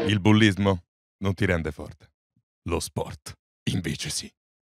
Il bullismo non ti rende forte. Lo sport, invece sì.